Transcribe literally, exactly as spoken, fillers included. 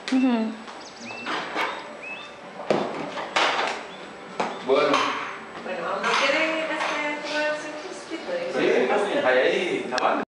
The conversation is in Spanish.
Uh-huh. Bueno. Bueno, ¿no quieren este, tomar su chistito? Sí, ahí, ahí,